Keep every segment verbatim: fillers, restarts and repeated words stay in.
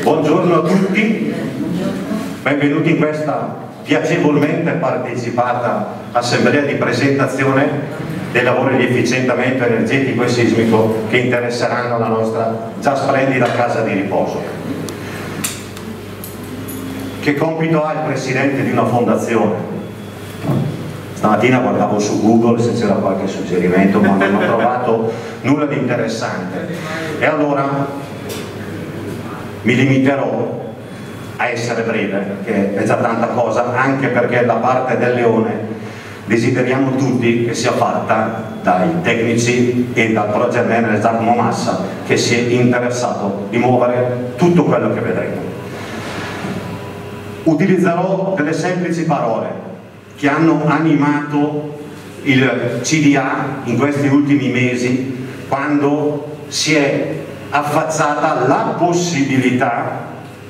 Buongiorno a tutti, benvenuti in questa piacevolmente partecipata assemblea di presentazione dei lavori di efficientamento energetico e sismico che interesseranno la nostra già splendida casa di riposo. Che compito ha il presidente di una fondazione? Stamattina guardavo su Google se c'era qualche suggerimento, ma non ho trovato nulla di interessante. E allora mi limiterò a essere breve, perché è già tanta cosa, anche perché la parte del leone desideriamo tutti che sia fatta dai tecnici e dal project manager Giacomo Massa, che si è interessato di muovere tutto quello che vedremo. Utilizzerò delle semplici parole che hanno animato il C D A in questi ultimi mesi, quando si è affacciata la possibilità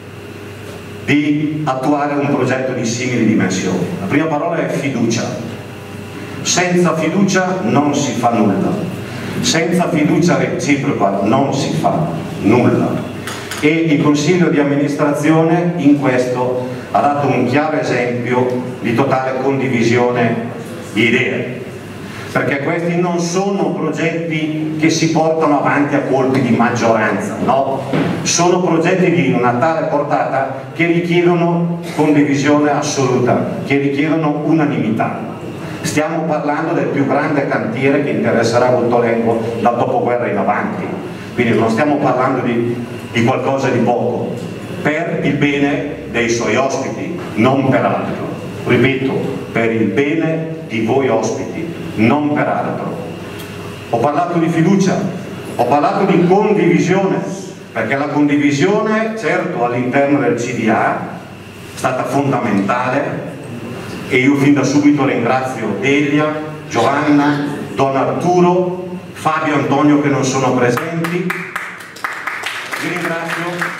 di attuare un progetto di simili dimensioni. La prima parola è fiducia. Senza fiducia non si fa nulla. Senza fiducia reciproca non si fa nulla. E il Consiglio di amministrazione in questo ha dato un chiaro esempio di totale condivisione di idee, perché questi non sono progetti che si portano avanti a colpi di maggioranza, no, sono progetti di una tale portata che richiedono condivisione assoluta, che richiedono unanimità. Stiamo parlando del più grande cantiere che interesserà Gottolengo dal dopoguerra in avanti, quindi non stiamo parlando di, di qualcosa di poco, per il bene dei suoi ospiti, non per altro. Ripeto, per il bene di voi ospiti, non per altro. Ho parlato di fiducia, ho parlato di condivisione, perché la condivisione, certo, all'interno del C D A è stata fondamentale, e io fin da subito ringrazio Delia, Giovanna, Don Arturo, Fabio, Antonio che non sono presenti. Vi ringrazio.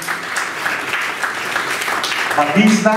Battista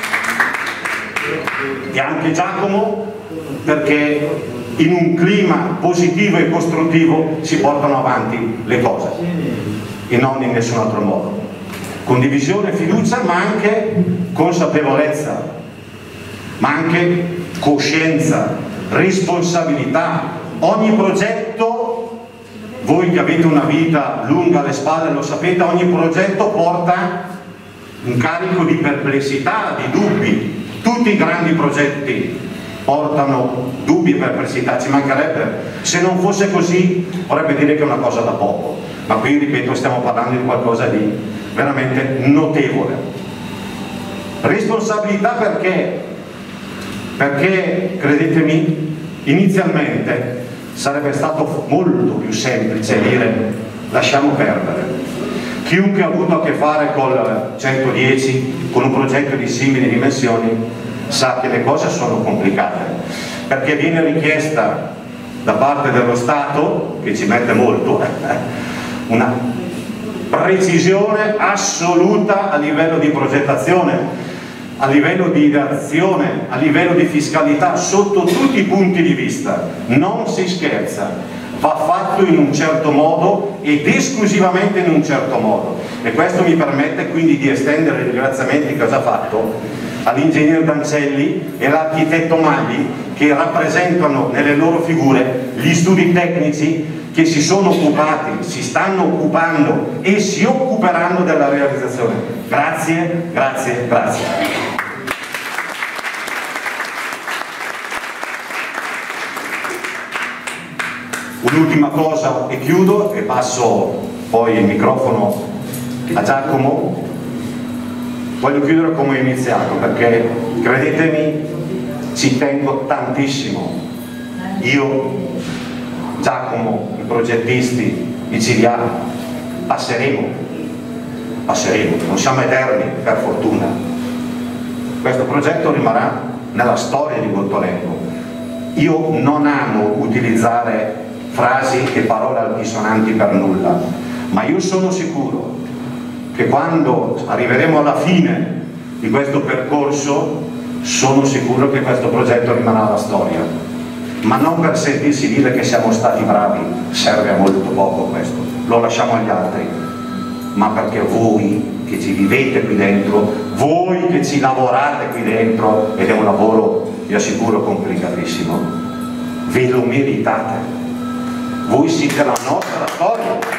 e anche Giacomo, perché in un clima positivo e costruttivo si portano avanti le cose e non in nessun altro modo. Condivisione, fiducia, ma anche consapevolezza, ma anche coscienza, responsabilità. Ogni progetto, voi che avete una vita lunga alle spalle lo sapete, ogni progetto porta un carico di perplessità, di dubbi. Tutti i grandi progetti portano dubbi e perplessità, ci mancherebbe. Se non fosse così vorrebbe dire che è una cosa da poco, ma qui, ripeto, stiamo parlando di qualcosa di veramente notevole. Responsabilità perché? Perché, credetemi, inizialmente sarebbe stato molto più semplice dire lasciamo perdere. Chiunque ha avuto a che fare col centodieci, con un progetto di simili dimensioni, sa che le cose sono complicate, perché viene richiesta da parte dello Stato, che ci mette molto, una precisione assoluta a livello di progettazione, a livello di ideazione, a livello di fiscalità, sotto tutti i punti di vista. Non si scherza. Va fatto in un certo modo ed esclusivamente in un certo modo, e questo mi permette quindi di estendere i ringraziamenti che ho già fatto all'ingegner Dancelli e all'architetto Magli, che rappresentano nelle loro figure gli studi tecnici che si sono occupati, si stanno occupando e si occuperanno della realizzazione. Grazie, grazie, grazie. Un'ultima cosa e chiudo, e passo poi il microfono a Giacomo. Voglio chiudere come ho iniziato, perché credetemi, ci tengo tantissimo. Io, Giacomo, i progettisti, i C D A, passeremo, passeremo, non siamo eterni per fortuna. Questo progetto rimarrà nella storia di Gottolengo. Io non amo utilizzare frasi e parole altisonanti per nulla, ma io sono sicuro che quando arriveremo alla fine di questo percorso, sono sicuro che questo progetto rimarrà alla storia, ma non per sentirsi dire che siamo stati bravi, serve a molto poco questo, lo lasciamo agli altri. ma perché voi che ci vivete qui dentro, voi che ci lavorate qui dentro, ed è un lavoro, vi assicuro, complicatissimo, ve lo meritate. Voi siete la nostra storia.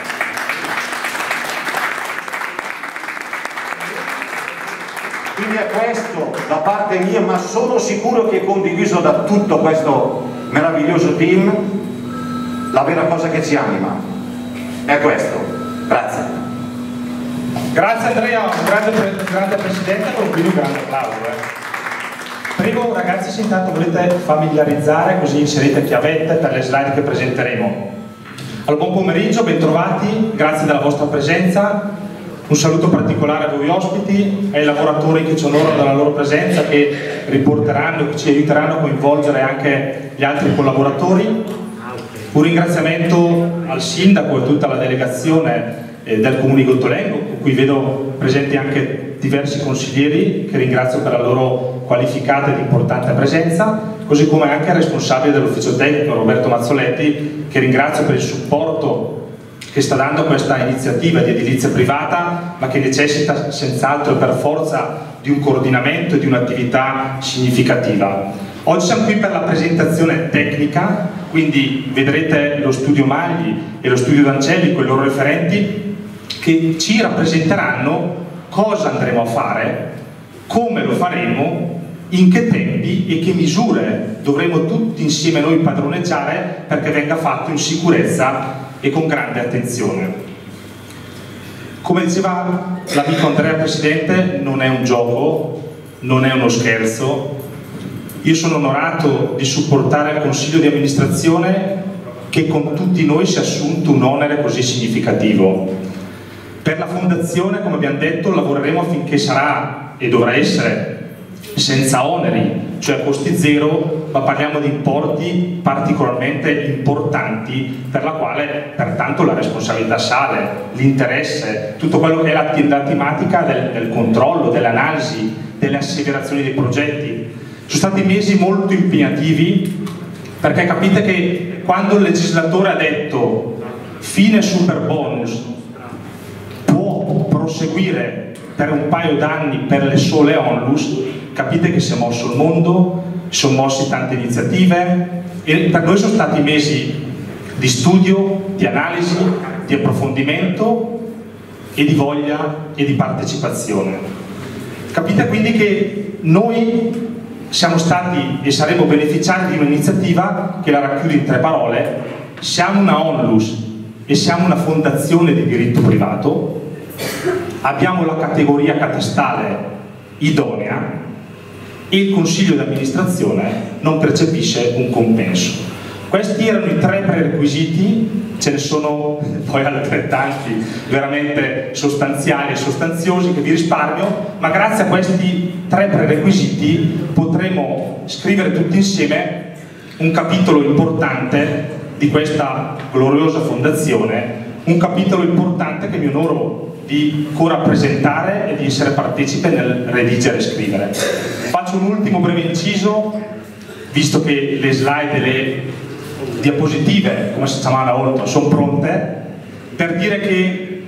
Quindi è questo da parte mia, ma sono sicuro che è condiviso da tutto questo meraviglioso team, la vera cosa che ci anima. È questo. Grazie. Grazie Andrea, un grande, grande Presidente, con un grande applauso. Eh. Prego ragazzi, se intanto volete familiarizzare, così inserite chiavette per le slide che presenteremo. Allora, buon pomeriggio, bentrovati, grazie della vostra presenza. Un saluto particolare a voi ospiti, ai lavoratori che ci onorano della loro presenza, che riporteranno, che ci aiuteranno a coinvolgere anche gli altri collaboratori. Un ringraziamento al Sindaco e a tutta la delegazione eh, del Comune di Gottolengo, con cui vedo presenti anche diversi consiglieri, che ringrazio per la loro qualificata ed importante presenza, così come anche il responsabile dell'ufficio tecnico, Roberto Mazzoletti, che ringrazio per il supporto che sta dando questa iniziativa di edilizia privata, ma che necessita senz'altro per forza di un coordinamento e di un'attività significativa. Oggi siamo qui per la presentazione tecnica, quindi vedrete lo studio Magli e lo studio D'Ancelli con i loro referenti che ci rappresenteranno cosa andremo a fare, come lo faremo, in che tempi e che misure dovremo tutti insieme noi padroneggiare perché venga fatto in sicurezza e con grande attenzione. Come diceva l'amico Andrea Presidente, non è un gioco, non è uno scherzo. Io sono onorato di supportare il Consiglio di amministrazione che con tutti noi si è assunto un onere così significativo. Per la Fondazione, come abbiamo detto, lavoreremo affinché sarà e dovrà essere senza oneri, cioè costi zero, ma parliamo di importi particolarmente importanti per la quale pertanto la responsabilità sale, l'interesse, tutto quello che è l'attività tematica del, del controllo, dell'analisi, delle asseverazioni dei progetti. Sono stati mesi molto impegnativi perché capite che quando il legislatore ha detto fine super bonus può proseguire per un paio d'anni per le sole onlus, capite che si è mosso il mondo, si sono mosse tante iniziative e per noi sono stati mesi di studio, di analisi, di approfondimento e di voglia e di partecipazione. Capite quindi che noi siamo stati e saremo beneficiari di un'iniziativa che la racchiude in tre parole: siamo una onlus e siamo una fondazione di diritto privato, abbiamo la categoria catastale idonea e il Consiglio di amministrazione non percepisce un compenso. Questi erano i tre prerequisiti, ce ne sono poi altrettanti veramente sostanziali e sostanziosi che vi risparmio, ma grazie a questi tre prerequisiti potremo scrivere tutti insieme un capitolo importante di questa gloriosa fondazione, un capitolo importante che mi onoro di co-rappresentare e di essere partecipe nel redigere e scrivere. Faccio un ultimo breve inciso, visto che le slide e le diapositive, come si chiamava una volta, sono pronte, per dire che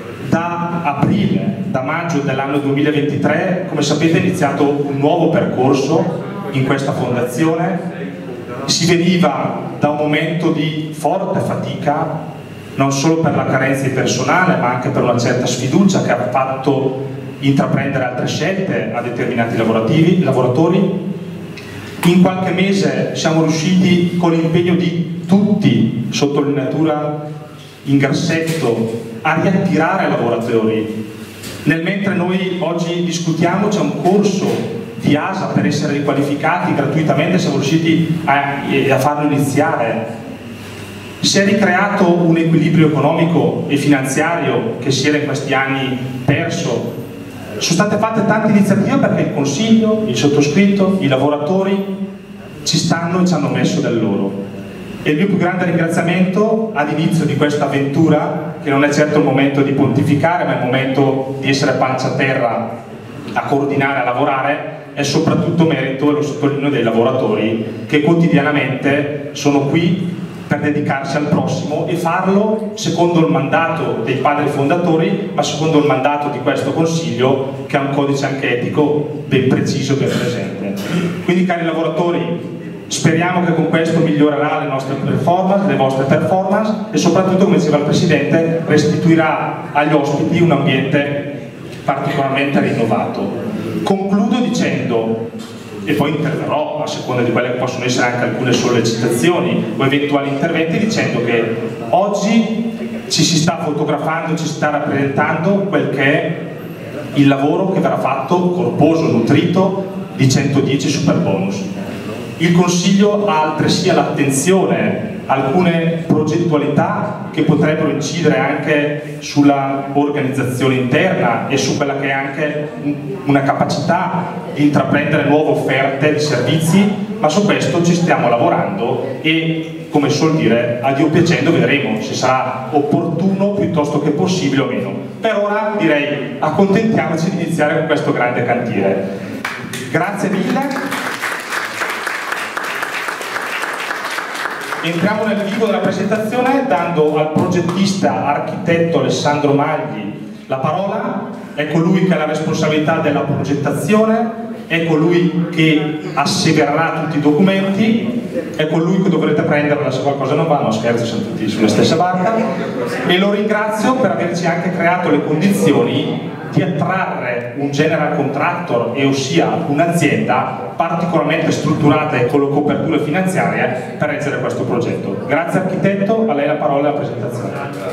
da aprile, da maggio dell'anno duemilaventitré, come sapete, è iniziato un nuovo percorso in questa fondazione. Si veniva da un momento di forte fatica, non solo per la carenza di personale, ma anche per una certa sfiducia che ha fatto intraprendere altre scelte a determinati lavoratori. In qualche mese siamo riusciti, con l'impegno di tutti, sottolineatura in grassetto, a riattirare lavoratori. Nel mentre noi oggi discutiamo, c'è un corso di A S A per essere riqualificati gratuitamente, siamo riusciti a, a farlo iniziare. Si è ricreato un equilibrio economico e finanziario che si era in questi anni perso. Sono state fatte tante iniziative perché il Consiglio, il sottoscritto, i lavoratori ci stanno e ci hanno messo del loro. E il mio più grande ringraziamento ad inizio di questa avventura, che non è certo il momento di pontificare, ma è il momento di essere pancia a terra, a coordinare, a lavorare, è soprattutto merito, e lo sottolineo, dei lavoratori che quotidianamente sono qui per dedicarsi al prossimo e farlo secondo il mandato dei padri fondatori, ma secondo il mandato di questo Consiglio, che ha un codice anche etico ben preciso e ben presente. Quindi, cari lavoratori, speriamo che con questo migliorerà le nostre performance, le vostre performance e soprattutto, come diceva il Presidente, restituirà agli ospiti un ambiente particolarmente rinnovato. Concludo dicendo, e poi interverrò a seconda di quelle che possono essere anche alcune sollecitazioni o eventuali interventi, dicendo che oggi ci si sta fotografando, ci si sta rappresentando quel che è il lavoro che verrà fatto, corposo, nutrito, di centodieci super bonus. Il Consiglio ha altresì all'attenzione alcune progettualità che potrebbero incidere anche sulla organizzazione interna e su quella che è anche una capacità di intraprendere nuove offerte di servizi, ma su questo ci stiamo lavorando e, come suol dire, a Dio piacendo vedremo se sarà opportuno piuttosto che possibile o meno. Per ora direi accontentiamoci di iniziare con questo grande cantiere. Grazie mille. Entriamo nel vivo della presentazione dando al progettista architetto Alessandro Magli la parola. È colui che ha la responsabilità della progettazione, è colui che assevererà tutti i documenti, è colui che dovrete prenderla se qualcosa non va, no scherzo, siamo tutti sulla stessa barca, e lo ringrazio per averci anche creato le condizioni di attrarre un general contractor, e ossia un'azienda particolarmente strutturata e con le coperture finanziarie per reggere questo progetto. Grazie architetto, a lei la parola e la presentazione.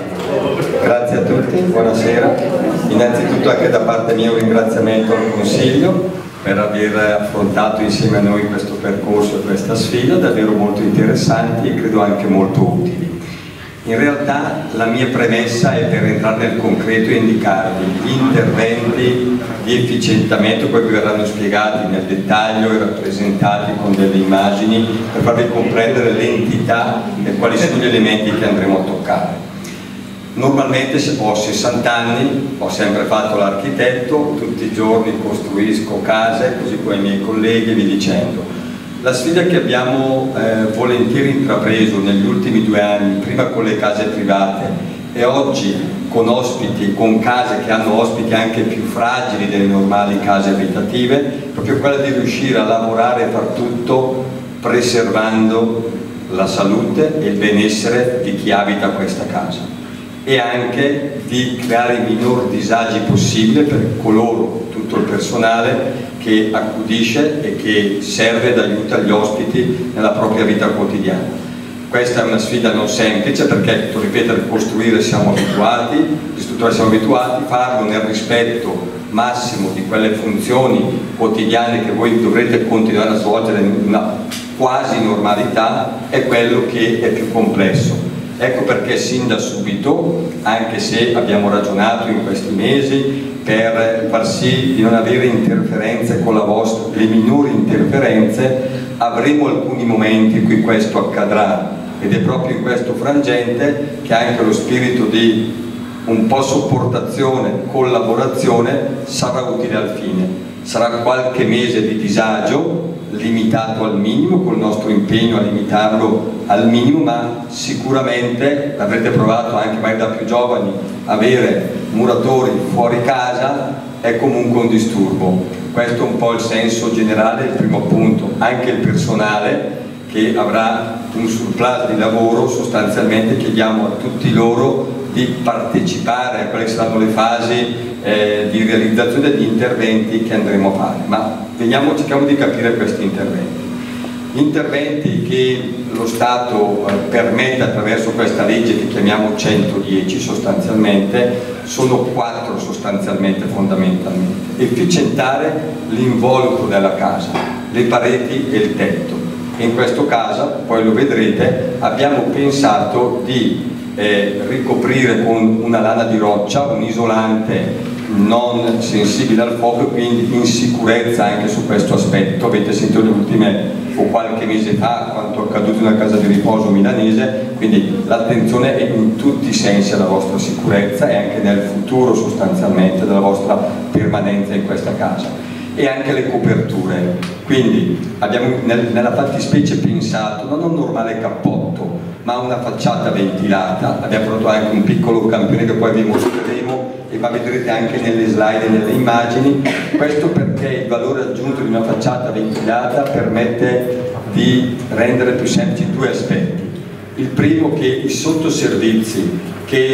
Grazie a tutti, buonasera. Innanzitutto anche da parte mia un ringraziamento al Consiglio per aver affrontato insieme a noi questo percorso e questa sfida, davvero molto interessanti e credo anche molto utili. In realtà la mia premessa è per entrare nel concreto e indicarvi gli interventi di efficientamento, poi vi verranno spiegati nel dettaglio e rappresentati con delle immagini per farvi comprendere l'entità e quali sono gli elementi che andremo a toccare. Normalmente ho sessanta anni, ho sempre fatto l'architetto, tutti i giorni costruisco case, così come i miei colleghi, vi dicendo. La sfida che abbiamo eh, volentieri intrapreso negli ultimi due anni, prima con le case private e oggi con ospiti, con case che hanno ospiti anche più fragili delle normali case abitative, proprio quella di riuscire a lavorare e far tutto preservando la salute e il benessere di chi abita questa casa e anche di creare il minor disagi possibile per coloro, tutto il personale che accudisce e che serve ed aiuta gli ospiti nella propria vita quotidiana. Questa è una sfida non semplice perché, to ripetere, costruire siamo abituati, ristrutturare siamo abituati, farlo nel rispetto massimo di quelle funzioni quotidiane che voi dovrete continuare a svolgere in una quasi normalità è quello che è più complesso. Ecco perché sin da subito, anche se abbiamo ragionato in questi mesi per far sì di non avere interferenze con la vostra, le minori interferenze, avremo alcuni momenti in cui questo accadrà ed è proprio in questo frangente che anche lo spirito di un po' sopportazione, collaborazione sarà utile al fine. Sarà qualche mese di disagio limitato al minimo, col nostro impegno a limitarlo al minimo, ma sicuramente l'avrete provato anche magari da più giovani, avere muratori fuori casa è comunque un disturbo. Questo è un po' il senso generale, il primo punto. Anche il personale che avrà un surplus di lavoro, sostanzialmente chiediamo a tutti loro di partecipare a quelle che saranno le fasi eh, di realizzazione di interventi che andremo a fare. Ma veniamo, cerchiamo di capire questi interventi. Gli interventi che lo Stato eh, permette attraverso questa legge che chiamiamo centodieci sostanzialmente sono quattro sostanzialmente fondamentalmente. Efficientare l'involucro della casa, le pareti e il tetto. E in questo caso, poi lo vedrete, abbiamo pensato di eh, ricoprire con una lana di roccia, un isolante non sensibile al fuoco e quindi in sicurezza anche su questo aspetto. Avete sentito le ultime o qualche mese fa quanto è accaduto in una casa di riposo milanese, quindi l'attenzione è in tutti i sensi alla vostra sicurezza e anche nel futuro sostanzialmente della vostra permanenza in questa casa. E anche le coperture, quindi abbiamo nel, nella fattispecie pensato non a un normale cappotto ma una facciata ventilata. Abbiamo prodotto anche un piccolo campione che poi vi mostreremo e ma vedrete anche nelle slide e nelle immagini. Questo perché il valore aggiunto di una facciata ventilata permette di rendere più semplici due aspetti. Il primo, che i sottoservizi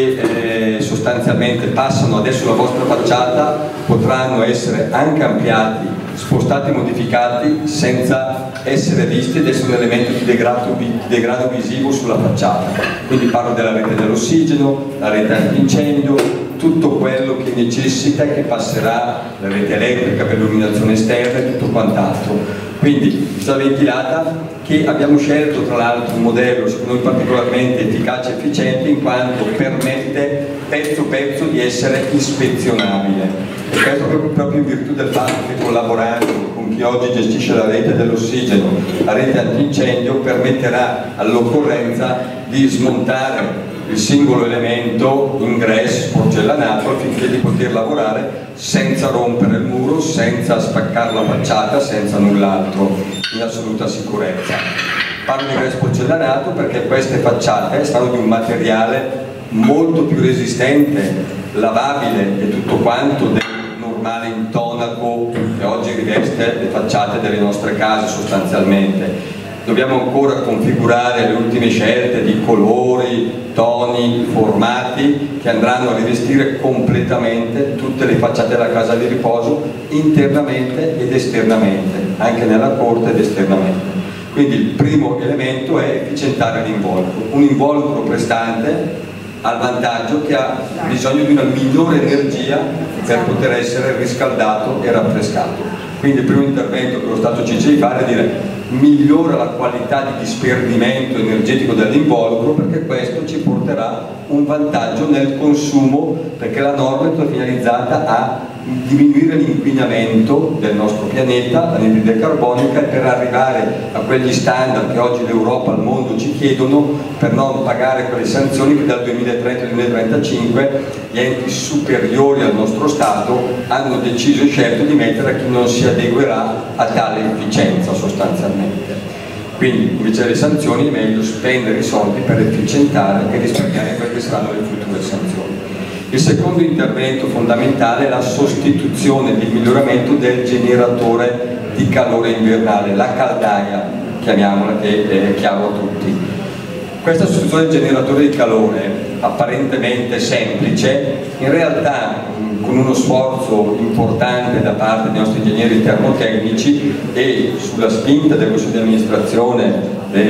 che eh, sostanzialmente passano adesso la vostra facciata potranno essere anche ampliati, spostati e modificati senza essere visti ed essere un elemento di degrado, di degrado visivo sulla facciata. Quindi parlo della rete dell'ossigeno, la rete antincendio, tutto quello che necessita e che passerà, la rete elettrica per l'illuminazione esterna e tutto quant'altro. Quindi questa ventilata, che abbiamo scelto tra l'altro un modello secondo noi particolarmente efficace e efficiente, in quanto permette pezzo pezzo di essere ispezionabile, e questo proprio, proprio in virtù del fatto che, collaborando con chi oggi gestisce la rete dell'ossigeno, la rete antincendio, permetterà all'occorrenza di smontare il singolo elemento ingresso porcellanato affinché di poter lavorare senza rompere il muro, senza spaccare la facciata, senza null'altro, in assoluta sicurezza. Parlo di ingresso porcellanato perché queste facciate saranno di un materiale molto più resistente, lavabile e tutto quanto del normale intonaco che oggi riveste le facciate delle nostre case sostanzialmente. Dobbiamo ancora configurare le ultime scelte di colori, toni, formati che andranno a rivestire completamente tutte le facciate della casa di riposo, internamente ed esternamente, anche nella corte ed esternamente. Quindi il primo elemento è efficientare l'involucro, un involucro prestante al vantaggio che ha bisogno di una migliore energia per poter essere riscaldato e raffrescato. Quindi il primo intervento che lo Stato ci dice di fare è dire: migliora la qualità di disperdimento energetico dell'involucro, perché questo ci porterà un vantaggio nel consumo, perché la norma è finalizzata a diminuire l'inquinamento del nostro pianeta, l'anidride carbonica, e per arrivare a quegli standard che oggi l'Europa e il mondo ci chiedono, per non pagare quelle sanzioni che dal duemilatrenta al duemilatrentacinque gli enti superiori al nostro Stato hanno deciso e scelto di mettere a chi non si adeguerà a tale efficienza sostanzialmente. Quindi invece delle sanzioni è meglio spendere i soldi per efficientare e risparmiare quelle che saranno le future sanzioni. Il secondo intervento fondamentale è la sostituzione, il miglioramento del generatore di calore invernale, la caldaia, chiamiamola, che è chiaro a tutti. Questa sostituzione del generatore di calore, apparentemente semplice, in realtà con uno sforzo importante da parte dei nostri ingegneri termotecnici e sulla spinta del Consiglio di amministrazione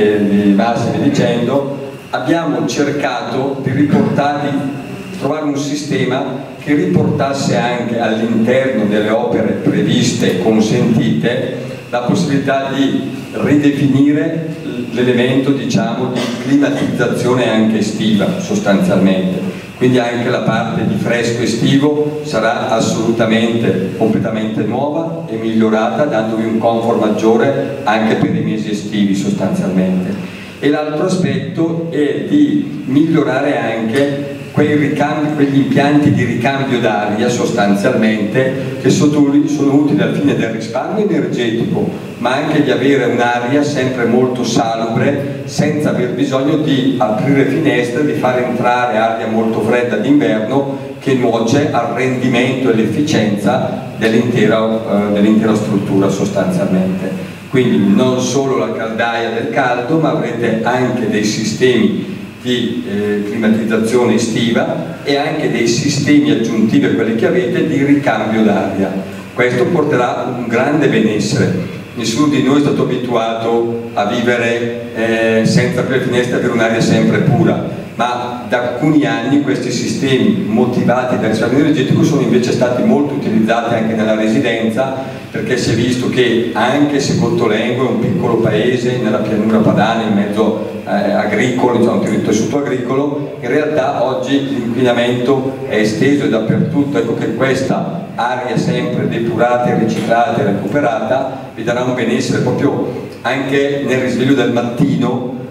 di Massimo dicendo, abbiamo cercato di riportare trovare un sistema che riportasse anche all'interno delle opere previste e consentite la possibilità di ridefinire l'elemento, diciamo, di climatizzazione anche estiva sostanzialmente. Quindi anche la parte di fresco estivo sarà assolutamente completamente nuova e migliorata, dandovi un comfort maggiore anche per i mesi estivi sostanzialmente. E l'altro aspetto è di migliorare anche quei ricambi, quegli impianti di ricambio d'aria sostanzialmente, che sono utili al fine del risparmio energetico, ma anche di avere un'aria sempre molto salubre, senza aver bisogno di aprire finestre, di far entrare aria molto fredda d'inverno che nuoce al rendimento e all'efficienza dell'intera eh, dell'intera struttura sostanzialmente. Quindi non solo la caldaia del caldo, ma avrete anche dei sistemi di eh, climatizzazione estiva e anche dei sistemi aggiuntivi a quelli che avete di ricambio d'aria. Questo porterà un grande benessere. Nessuno di noi è stato abituato a vivere eh, senza aprire finestre e avere un'aria sempre pura, ma da alcuni anni questi sistemi motivati dal risparmio energetico sono invece stati molto utilizzati anche nella residenza, perché si è visto che anche se Gottolengo è un piccolo paese nella pianura padana, in mezzo eh, agricolo, diciamo, un tessuto agricolo, in realtà oggi l'inquinamento è esteso e dappertutto. Ecco che questa aria sempre depurata, riciclata e recuperata vi darà un benessere proprio anche nel risveglio del mattino,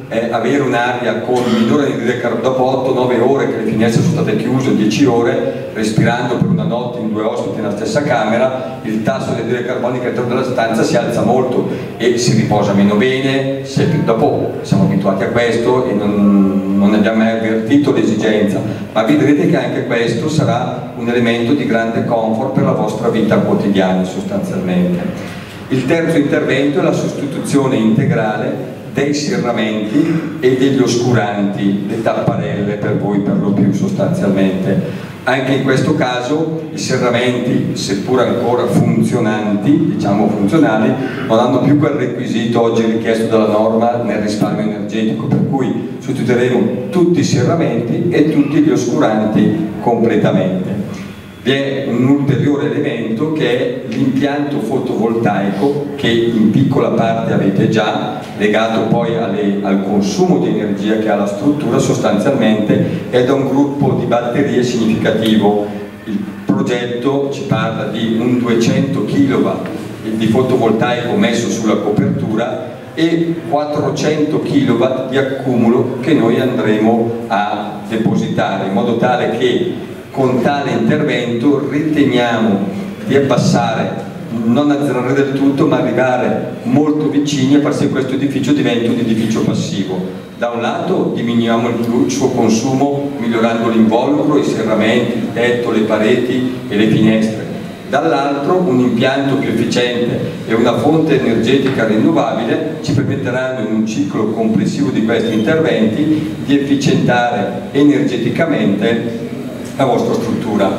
eh, avere un'aria con minore anidride carbonica dopo otto nove ore che le finestre sono state chiuse, dieci ore, respirando per una notte in due ospiti nella stessa camera, il tasso di anidride carbonica all'interno della stanza si alza molto e si riposa meno bene. Se dopo siamo abituati a questo e non, non abbiamo mai avvertito l'esigenza, ma vedrete che anche questo sarà un elemento di grande comfort per la vostra vita quotidiana sostanzialmente. Il terzo intervento è la sostituzione integrale dei serramenti e degli oscuranti, le tapparelle per voi per lo più sostanzialmente. Anche in questo caso i serramenti, seppur ancora funzionanti, diciamo funzionali, non hanno più quel requisito oggi richiesto dalla norma nel risparmio energetico, per cui sostituiremo tutti i serramenti e tutti gli oscuranti completamente. Vi è un ulteriore elemento che è l'impianto fotovoltaico, che in piccola parte avete già, legato poi alle, al consumo di energia che ha la struttura sostanzialmente, è da un gruppo di batterie significativo. Il progetto ci parla di un duecento chilowatt di fotovoltaico messo sulla copertura e quattrocento chilowatt di accumulo che noi andremo a depositare, in modo tale che con tale intervento riteniamo di abbassare, non azzerare del tutto, ma arrivare molto vicini a far sì che questo edificio diventi un edificio passivo. Da un lato diminuiamo il suo consumo migliorando l'involucro, i serramenti, il tetto, le pareti e le finestre. Dall'altro un impianto più efficiente e una fonte energetica rinnovabile ci permetteranno in un ciclo complessivo di questi interventi di efficientare energeticamente la vostra struttura.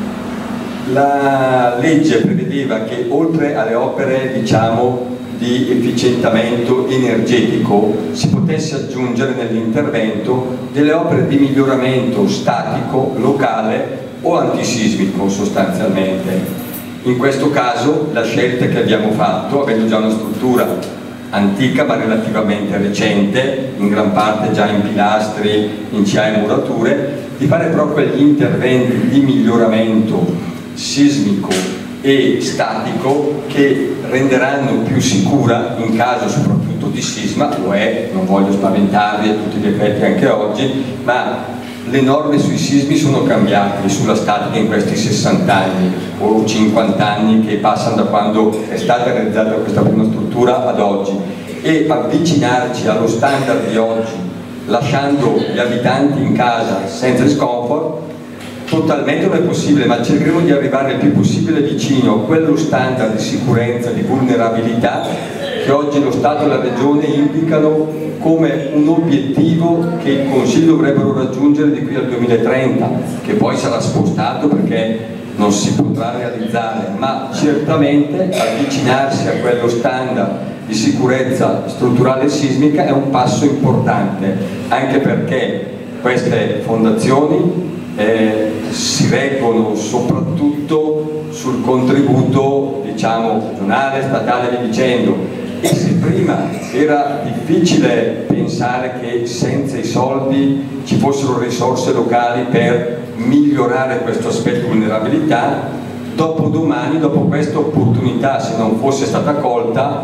La legge prevedeva che oltre alle opere, diciamo, di efficientamento energetico si potesse aggiungere nell'intervento delle opere di miglioramento statico, locale o antisismico sostanzialmente. In questo caso la scelta che abbiamo fatto, avendo già una struttura antica ma relativamente recente, in gran parte già in pilastri, in C A e murature, di fare proprio gli interventi di miglioramento sismico e statico che renderanno più sicura, in caso soprattutto di sisma, lo è, non voglio spaventarvi a tutti gli effetti anche oggi, ma le norme sui sismi sono cambiate sulla statica in questi sessanta anni o cinquanta anni che passano da quando è stata realizzata questa prima struttura ad oggi, e avvicinarci allo standard di oggi lasciando gli abitanti in casa senza discomfort totalmente non è possibile, ma cercheremo di arrivare il più possibile vicino a quello standard di sicurezza, di vulnerabilità che oggi lo Stato e la Regione indicano come un obiettivo che il Consiglio dovrebbero raggiungere di qui al duemilatrenta, che poi sarà spostato perché non si potrà realizzare, ma certamente avvicinarsi a quello standard di sicurezza strutturale e sismica è un passo importante, anche perché queste fondazioni eh, si reggono soprattutto sul contributo, diciamo, regionale, statale e via dicendo. E se prima era difficile pensare che senza i soldi ci fossero risorse locali per migliorare questo aspetto di vulnerabilità, dopo domani, dopo questa opportunità, se non fosse stata colta,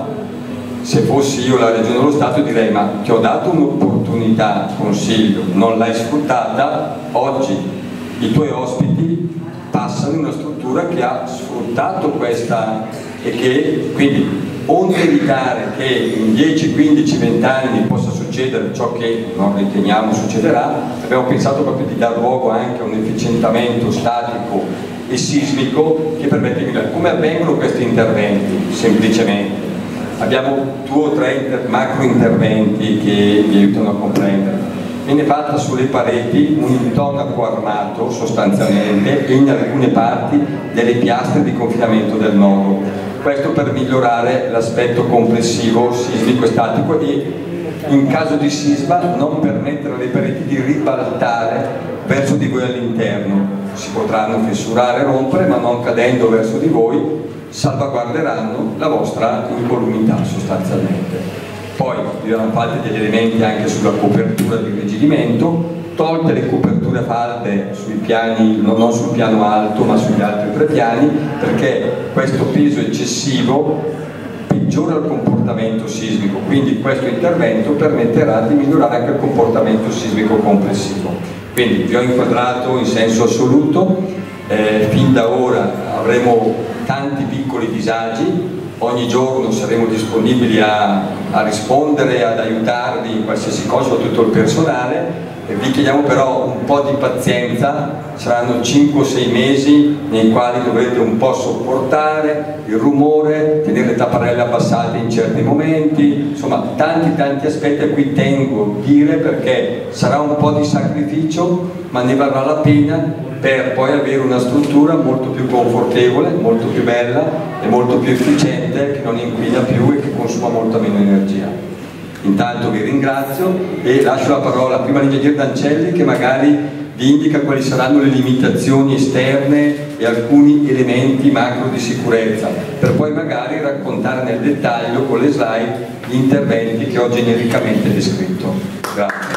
se fossi io la Regione o lo Stato direi: ma ti ho dato un'opportunità, Consiglio, non l'hai sfruttata, oggi i tuoi ospiti passano in una struttura che ha sfruttato questa, e che quindi onde evitare che in dieci, quindici, venti anni possa succedere ciò che non riteniamo succederà, abbiamo pensato proprio di dar luogo anche a un efficientamento statico e sismico che permette di migliorare. Come avvengono questi interventi? Semplicemente abbiamo due o tre inter macro interventi che vi aiutano a comprendere. Viene fatta sulle pareti un intonaco armato sostanzialmente e in alcune parti delle piastre di confinamento del nodo. Questo per migliorare l'aspetto complessivo sismico e statico e in caso di sisma non permettere alle pareti di ribaltare verso di voi all'interno. Si potranno fissurare e rompere, ma non cadendo verso di voi salvaguarderanno la vostra incolumità sostanzialmente. Poi vi erano fatti degli elementi anche sulla copertura di irrigidimento, tolte le coperture falde sui piani, non sul piano alto ma sugli altri tre piani, perché questo peso eccessivo peggiora il comportamento sismico, quindi questo intervento permetterà di migliorare anche il comportamento sismico complessivo. Quindi vi ho inquadrato in senso assoluto, eh, fin da ora avremo tanti piccoli disagi, ogni giorno saremo disponibili a, a rispondere, ad aiutarvi in qualsiasi cosa, tutto il personale. E vi chiediamo però un po' di pazienza, saranno cinque o sei mesi nei quali dovrete un po' sopportare il rumore, tenere le tapparelle abbassate in certi momenti, insomma tanti tanti aspetti a cui tengo a dire, perché sarà un po' di sacrificio, ma ne varrà la pena per poi avere una struttura molto più confortevole, molto più bella e molto più efficiente, che non inquina più e che consuma molta meno energia. Intanto vi ringrazio e lascio la parola prima all'ingegner Dancelli, che magari vi indica quali saranno le limitazioni esterne e alcuni elementi macro di sicurezza, per poi magari raccontare nel dettaglio con le slide gli interventi che ho genericamente descritto. Grazie.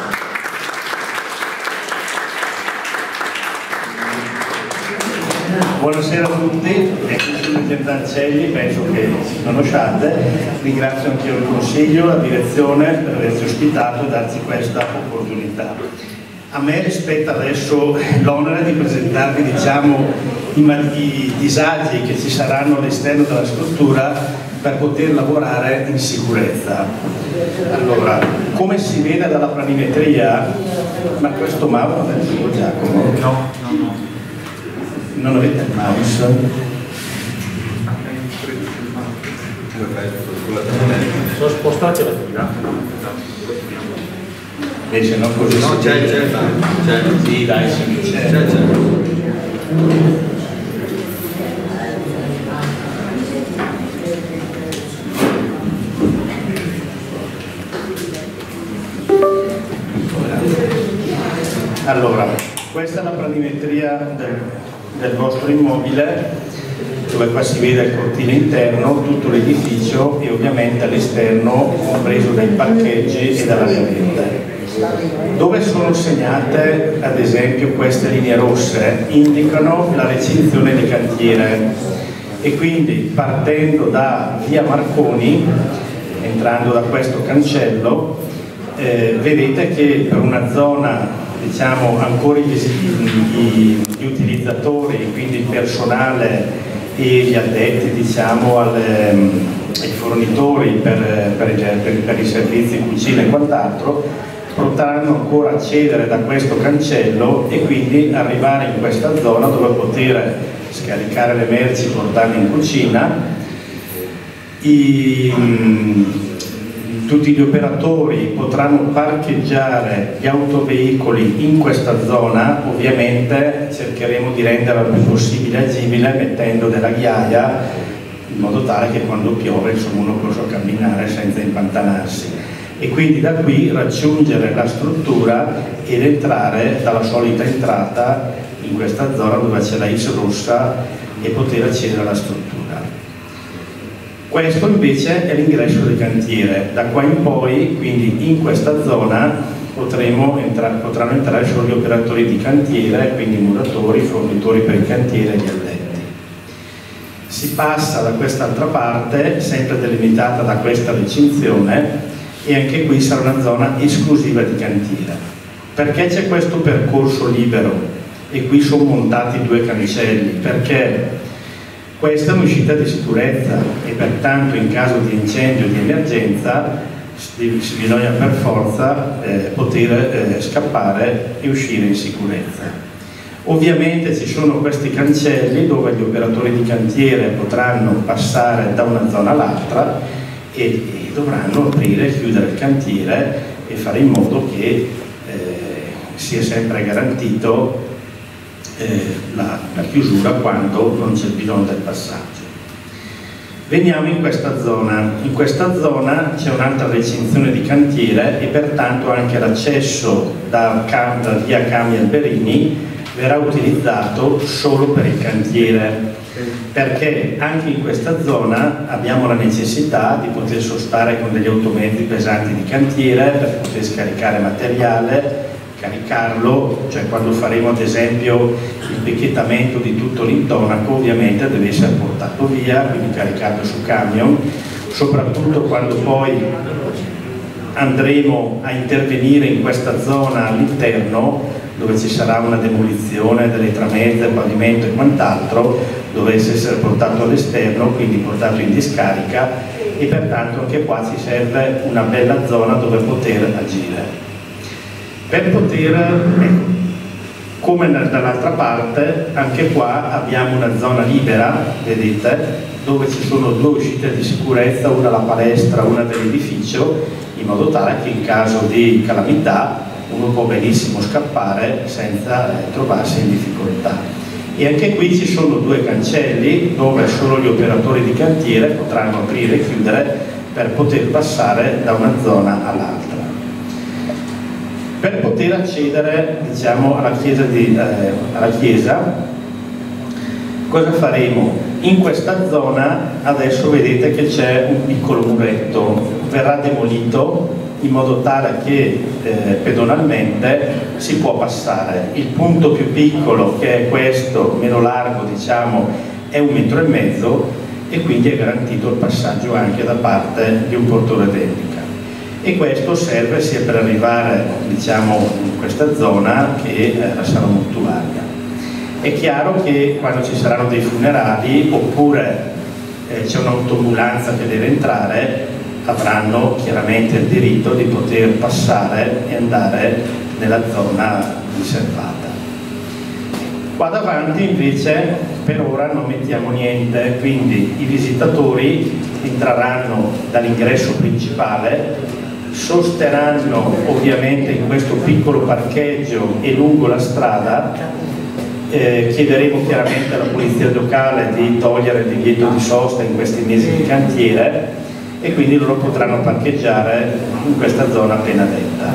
Buonasera a tutti, ecco, sono l'ingegner Dancelli, penso che ci conosciate. Ringrazio anche il Consiglio, la direzione per averci ospitato e darci questa opportunità. A me spetta adesso l'onere di presentarvi, diciamo, i, i disagi che ci saranno all'esterno della struttura per poter lavorare in sicurezza. Allora, come si vede dalla planimetria, ma questo mouse non è il suo, Giacomo? No, no, no. Non avete il mouse? Sono spostati la fila. E se no così no, si c'è, c'è, c'è. Sì, dai, sì, c'è. C'è, c'è. Allora, questa è la planimetria del, del vostro immobile, dove qua si vede il cortile interno, tutto l'edificio e ovviamente all'esterno compreso dai parcheggi e dalla viabilità. Dove sono segnate ad esempio queste linee rosse indicano la recinzione di cantiere, e quindi partendo da via Marconi, entrando da questo cancello, eh, vedete che per una zona, diciamo, ancora gli, gli, gli utilizzatori, quindi il personale e gli addetti, diciamo, alle, ai fornitori per, per, per, per i servizi cucina e quant'altro, potranno ancora accedere da questo cancello e quindi arrivare in questa zona dove poter scaricare le merci, portarle in cucina. I, tutti gli operatori potranno parcheggiare gli autoveicoli in questa zona, ovviamente cercheremo di renderla il più possibile agibile mettendo della ghiaia in modo tale che quando piove, insomma, uno possa camminare senza impantanarsi, e quindi da qui raggiungere la struttura ed entrare dalla solita entrata in questa zona dove c'è la X rossa e poter accedere alla struttura. Questo invece è l'ingresso del cantiere. Da qua in poi, quindi in questa zona, potremo entra potranno entrare solo gli operatori di cantiere, quindi muratori, fornitori per il cantiere e gli addetti. Si passa da quest'altra parte, sempre delimitata da questa recinzione, e anche qui sarà una zona esclusiva di cantiere. Perché c'è questo percorso libero e qui sono montati due cancelli? Perché questa è un'uscita di sicurezza e pertanto in caso di incendio o di emergenza bisogna per forza eh, poter eh, scappare e uscire in sicurezza. Ovviamente ci sono questi cancelli dove gli operatori di cantiere potranno passare da una zona all'altra e, e dovranno aprire e chiudere il cantiere e fare in modo che eh, sia sempre garantito La, la chiusura quando non c'è bisogno del passaggio. Veniamo in questa zona. In questa zona c'è un'altra recinzione di cantiere e pertanto anche l'accesso da, da via Cami Alberini verrà utilizzato solo per il cantiere, perché anche in questa zona abbiamo la necessità di poter sostare con degli automezzi pesanti di cantiere per poter scaricare materiale, caricarlo, cioè quando faremo ad esempio il picchettamento di tutto l'intonaco ovviamente deve essere portato via, quindi caricato su camion, soprattutto quando poi andremo a intervenire in questa zona all'interno, dove ci sarà una demolizione delle tramezze, pavimento e quant'altro, dovesse essere portato all'esterno, quindi portato in discarica, e pertanto anche qua ci serve una bella zona dove poter agire. Per poter, ecco, come dall'altra parte, anche qua abbiamo una zona libera, vedete, dove ci sono due uscite di sicurezza, una alla palestra, una dell'edificio, in modo tale che in caso di calamità uno può benissimo scappare senza eh, trovarsi in difficoltà. E anche qui ci sono due cancelli dove solo gli operatori di cantiere potranno aprire e chiudere per poter passare da una zona all'altra. Per poter accedere, diciamo, alla chiesa, di, eh, alla chiesa, cosa faremo? In questa zona adesso vedete che c'è un piccolo muretto, verrà demolito in modo tale che eh, pedonalmente si può passare. Il punto più piccolo, che è questo, meno largo diciamo, è un metro e mezzo, e quindi è garantito il passaggio anche da parte di un portore d'elica. E questo serve sia per arrivare, diciamo, in questa zona che eh, la sala mortuaria. È chiaro che quando ci saranno dei funerali oppure eh, c'è un'autoambulanza che deve entrare, avranno chiaramente il diritto di poter passare e andare nella zona riservata. Qua davanti invece per ora non mettiamo niente, quindi i visitatori entreranno dall'ingresso principale, sosterranno ovviamente in questo piccolo parcheggio e lungo la strada. Eh, chiederemo chiaramente alla polizia locale di togliere il divieto di sosta in questi mesi di cantiere, e quindi loro potranno parcheggiare in questa zona appena detta.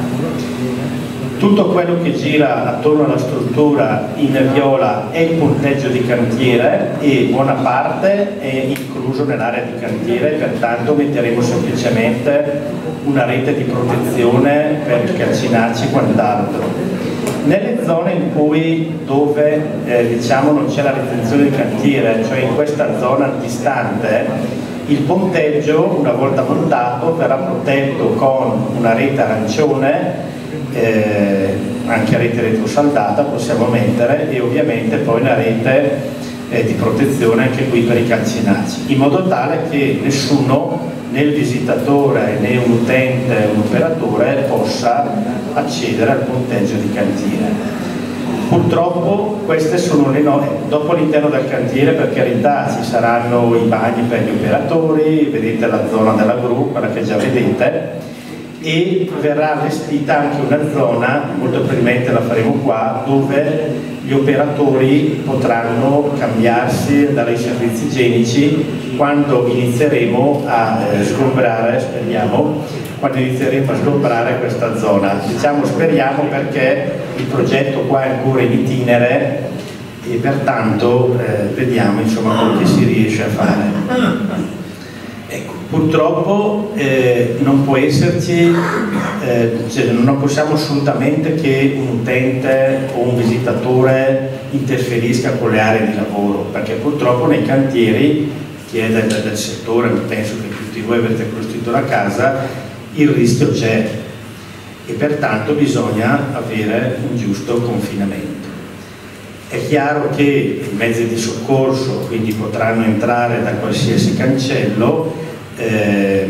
Tutto quello che gira attorno alla struttura in viola è il punteggio di cantiere, e buona parte è incluso nell'area di cantiere, pertanto metteremo semplicemente una rete di protezione per calcinarci e quant'altro. Nelle zone in cui dove eh, diciamo non c'è la retenzione di cantiere, cioè in questa zona distante, il ponteggio una volta montato verrà protetto con una rete arancione, eh, anche a rete retrosaldata possiamo mettere, e ovviamente poi la rete eh, di protezione anche qui per i calcinacci, in modo tale che nessuno, né il visitatore né un utente, un operatore, possa accedere al punteggio di cantiere. Purtroppo queste sono le norme. Dopo all'interno del cantiere, per carità, ci saranno i bagni per gli operatori, vedete la zona della gru, quella che già vedete, e verrà allestita anche una zona, molto probabilmente la faremo qua, dove gli operatori potranno cambiarsi, dare i servizi igienici quando inizieremo a eh, sgombrare, speriamo, quando inizieremo a sgombrare questa zona. Diciamo speriamo perché il progetto qua è ancora in itinere e pertanto eh, vediamo insomma quello che si riesce a fare. Ecco, purtroppo eh, non può esserci, eh, cioè non possiamo assolutamente che un utente o un visitatore interferisca con le aree di lavoro, perché purtroppo nei cantieri, chi è del, del settore, penso che tutti voi avete costruito la casa, il rischio c'è e pertanto bisogna avere un giusto confinamento. È chiaro che i mezzi di soccorso quindi potranno entrare da qualsiasi cancello ehm,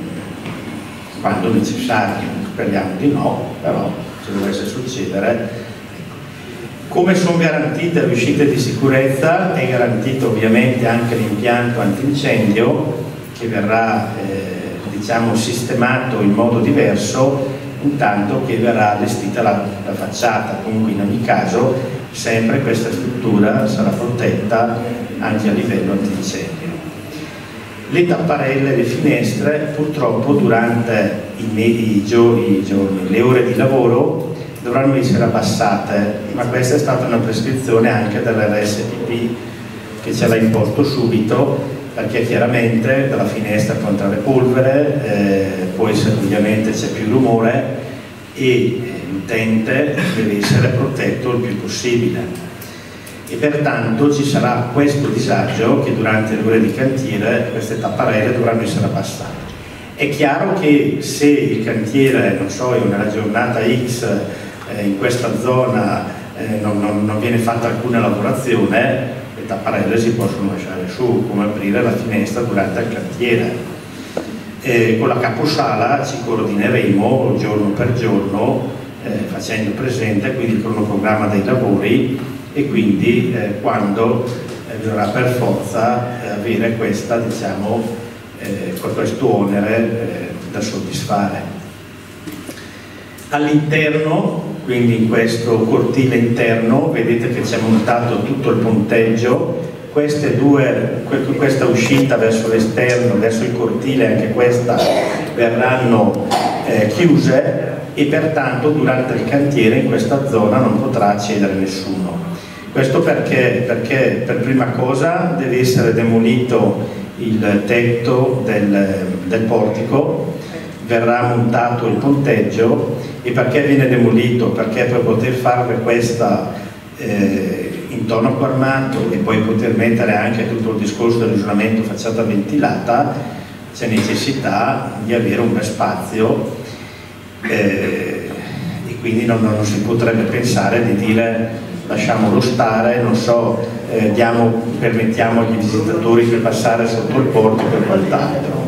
quando necessario, speriamo di no, però se dovesse succedere. Come sono garantite le uscite di sicurezza, è garantito ovviamente anche l'impianto antincendio che verrà eh, diciamo sistemato in modo diverso, intanto che verrà allestita la, la facciata. Comunque in ogni caso sempre questa struttura sarà protetta anche a livello antincendio. Le tapparelle, le finestre, purtroppo durante i, i, giorni, i giorni, le ore di lavoro dovranno essere abbassate, ma questa è stata una prescrizione anche dell'R S P P che ce l'ha imposto subito, perché chiaramente dalla finestra contra le polvere eh, può essere, ovviamente c'è più rumore e l'utente deve essere protetto il più possibile. e pertanto ci sarà questo disagio che durante le ore di cantiere queste tapparelle dovranno essere abbassate. È chiaro che se il cantiere, non so, in una giornata X eh, in questa zona eh, non, non, non viene fatta alcuna lavorazione, le tapparelle si possono lasciare su, come aprire la finestra durante il cantiere. Eh, con la caposala ci coordineremo giorno per giorno eh, facendo presente quindi il cronoprogramma dei lavori e quindi eh, quando eh, bisognerà per forza eh, avere questa, diciamo, eh, questo onere eh, da soddisfare. All'interno, quindi in questo cortile interno, vedete che c'è montato tutto il ponteggio. Queste due, questa uscita verso l'esterno, verso il cortile, anche questa, verranno eh, chiuse e pertanto durante il cantiere in questa zona non potrà accedere nessuno. Questo perché? Perché per prima cosa deve essere demolito il tetto del, del portico, verrà montato il ponteggio. E perché viene demolito? Perché per poter fare questa eh, intonaco armato e poi poter mettere anche tutto il discorso dell'isolamento facciata ventilata c'è necessità di avere un bel spazio eh, e quindi non, non si potrebbe pensare di dire lasciamolo stare, non so, eh, diamo, permettiamo agli visitatori di passare sotto il portico e quant'altro.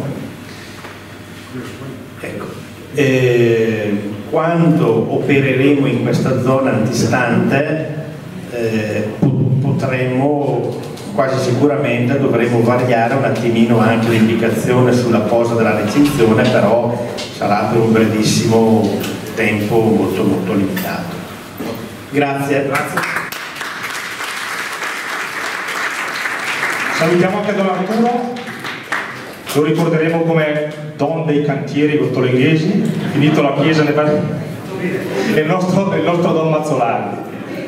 Ecco. Eh, quando opereremo in questa zona antistante eh, potremo, quasi sicuramente dovremo variare un attimino anche l'indicazione sulla posa della recinzione, però sarà per un brevissimo tempo molto molto limitato. Grazie. Grazie. Salutiamo anche Don Arturo, lo ricorderemo come Don dei cantieri gottolenghesi, finito la chiesa ne va il nostro, il nostro Don Mazzolari.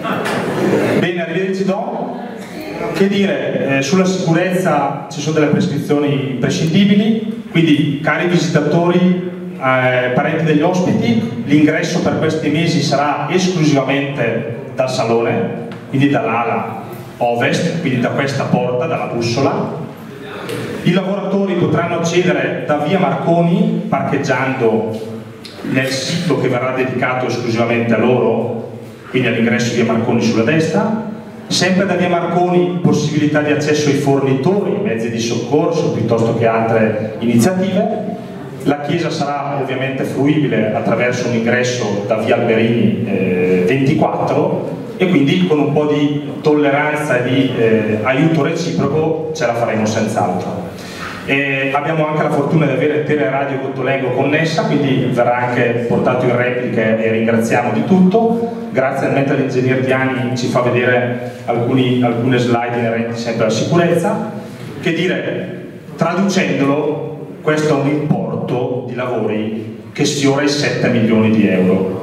Bene, arrivederci Don. Che dire, eh, sulla sicurezza ci sono delle prescrizioni imprescindibili, quindi cari visitatori, eh, parenti degli ospiti, l'ingresso per questi mesi sarà esclusivamente dal salone, quindi dall'ala ovest, quindi da questa porta, dalla bussola. I lavoratori potranno accedere da via Marconi parcheggiando nel sito che verrà dedicato esclusivamente a loro, quindi all'ingresso via Marconi sulla destra. Sempre da via Marconi possibilità di accesso ai fornitori, mezzi di soccorso piuttosto che altre iniziative. La chiesa sarà ovviamente fruibile attraverso un ingresso da via Alberini eh, ventiquattro e quindi con un po' di tolleranza e di eh, aiuto reciproco ce la faremo senz'altro. E abbiamo anche la fortuna di avere Teleradio Gottolengo connessa, quindi verrà anche portato in repliche e ringraziamo di tutto. Grazie al mentre l'ingegner Diani ci fa vedere alcuni, alcune slide inerenti sempre alla sicurezza. Che dire, traducendolo, questo è un importo di lavori che sfiora i sette milioni di euro.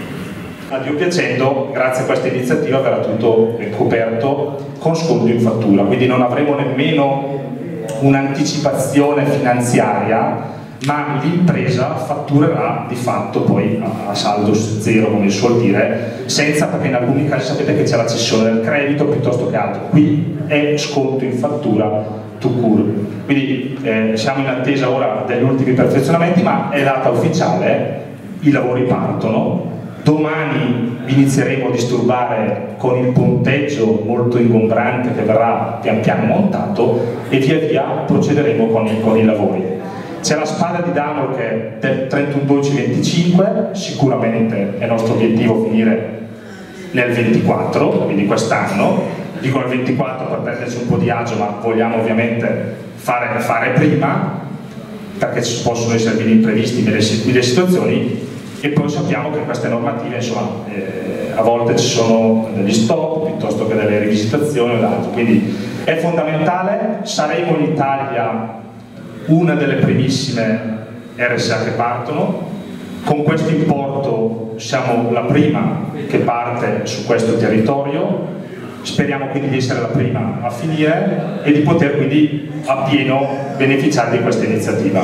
A Dio piacendo, grazie a questa iniziativa verrà tutto coperto con sconto in fattura, quindi non avremo nemmeno un'anticipazione finanziaria, ma l'impresa fatturerà di fatto poi a, a saldo zero, come si suol dire, senza, perché in alcuni casi sapete che c'è la cessione del credito piuttosto che altro. Qui è sconto in fattura to cure. Quindi eh, siamo in attesa ora degli ultimi perfezionamenti, ma è data ufficiale, i lavori partono. Domani inizieremo a disturbare con il ponteggio molto ingombrante che verrà pian piano montato e via via procederemo con i, con i lavori. C'è la spada di Damocle del trentuno dodici venticinque, sicuramente è nostro obiettivo finire nel ventiquattro, quindi quest'anno. Dico nel ventiquattro per prenderci un po' di agio, ma vogliamo ovviamente fare, fare prima, perché ci possono essere degli imprevisti nelle, nelle situazioni. E poi sappiamo che queste normative, insomma, eh, a volte ci sono degli stop piuttosto che delle rivisitazioni o altro, quindi è fondamentale. Saremo in Italia una delle primissime R S A che partono, con questo importo siamo la prima che parte su questo territorio, speriamo quindi di essere la prima a finire e di poter quindi appieno beneficiare di questa iniziativa.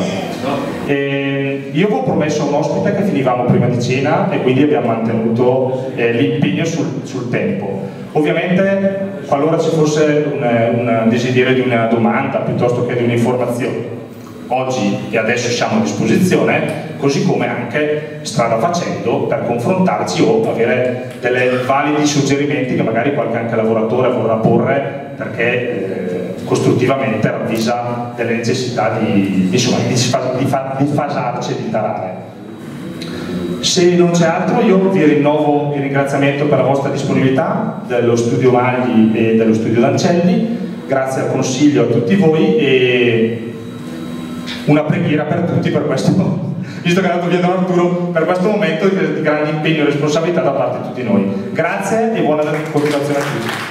E io avevo promesso a un ospite che finivamo prima di cena e quindi abbiamo mantenuto eh, l'impegno sul, sul tempo. Ovviamente qualora ci fosse un, un desiderio di una domanda piuttosto che di un'informazione. Oggi e adesso siamo a disposizione, così come anche strada facendo per confrontarci o avere dei validi suggerimenti che magari qualche anche lavoratore vorrà porre, perché eh, costruttivamente ravvisa delle necessità di, insomma, di, di, di fasarci e di tarare. Se non c'è altro, io vi rinnovo il ringraziamento per la vostra disponibilità dello studio Magli e dello studio D'Ancelli, grazie al consiglio a tutti voi e una preghiera per tutti per questo, visto che è andato via Don Arturo, per questo momento di grande impegno e responsabilità da parte di tutti noi. Grazie e buona continuazione a tutti.